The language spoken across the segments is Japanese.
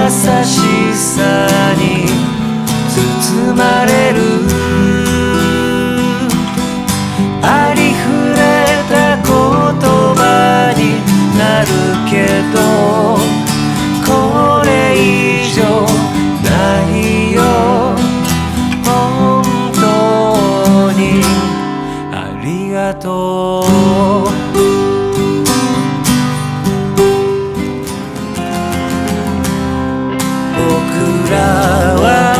しさに包まれるありふれた言葉になるけどこれ以上ないよ本当にありがとう僕らは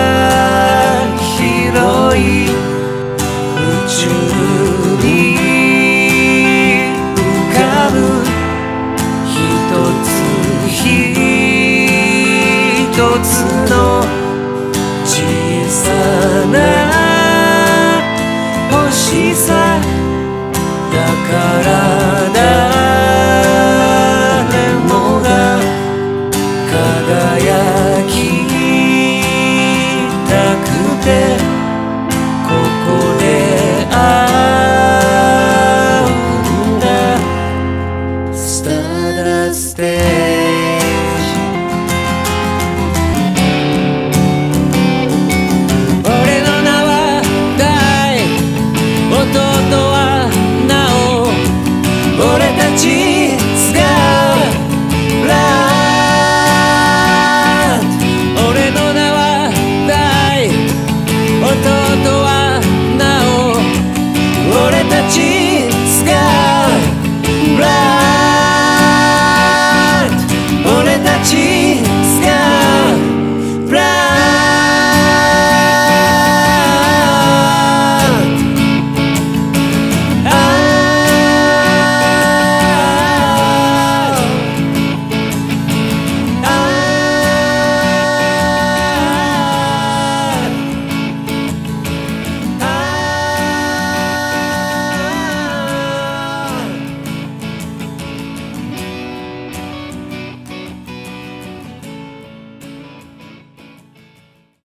広い宇宙に浮かぶ一つ一つの小さな星さだから誰もが輝く